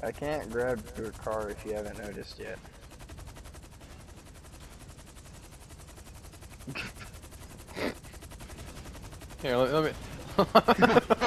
I can't grab your car if you haven't noticed yet. Here, let me.